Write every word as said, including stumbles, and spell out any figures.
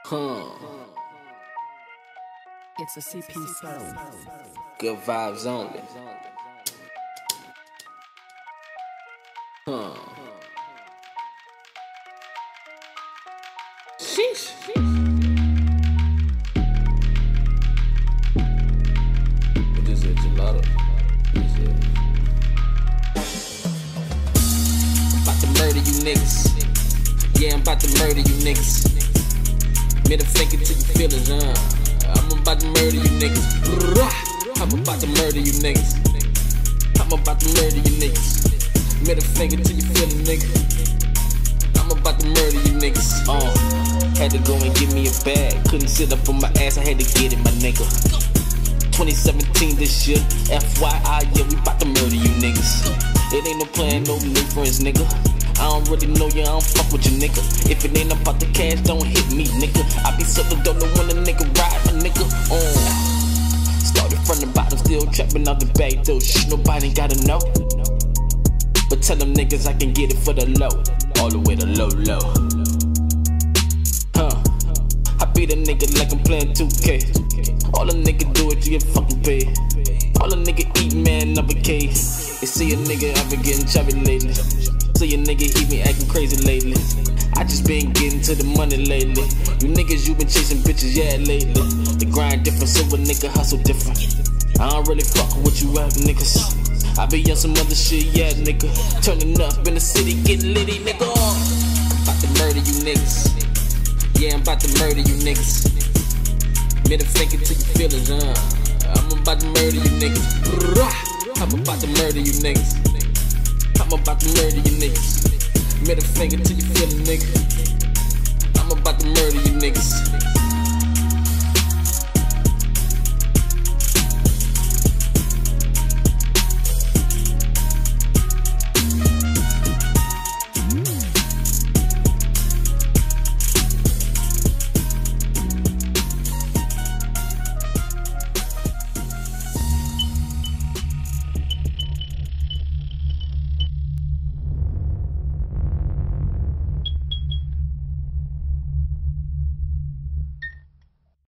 Huh. It's a C P sound. Good vibes only. Huh. Sheesh. What is it, gelato? What is it? I'm about to murder you niggas. Yeah, I'm about to murder you niggas. Middle finger to your feelings, huh? I'm about to murder you niggas. I'm about to murder you niggas. I'm about to murder you niggas. Middle finger to your feelings, nigga. I'm about to murder you niggas. Uh, had to go and get me a bag. Couldn't sit up on my ass, I had to get it, my nigga. twenty seventeen this year, F Y I, yeah, we about to murder you niggas. It ain't no plan, no new friends, nigga. I don't really know you, I don't fuck with you, nigga. If it ain't about the cash, don't hit me, nigga. I be selling dope, no when a nigga ride, my nigga. Uh. Started from the bottom, still trapping out the back door. Shh, nobody gotta know. But tell them niggas I can get it for the low. All the way to low, low. Huh. I beat a nigga like I'm playing two K. All a nigga do is you get fucking paid. All a nigga eat, man, up a K. You see a nigga, I've been getting chubby lately. See a nigga, he been acting crazy lately. I just been getting to the money lately. You niggas, you been chasing bitches, yeah, lately. The grind different, so a nigga hustle different. I don't really fuck with you rap niggas. I be on some other shit, yeah, nigga. Turning up in the city, getting litty, nigga. About to murder you niggas. Yeah, I'm about to murder you niggas. Middle finger to your feelings, huh? I'm about to murder you niggas. I'm about to murder you niggas. I'm about to murder you niggas. Middle finger to your feelings, nigga. I'm about to murder you niggas.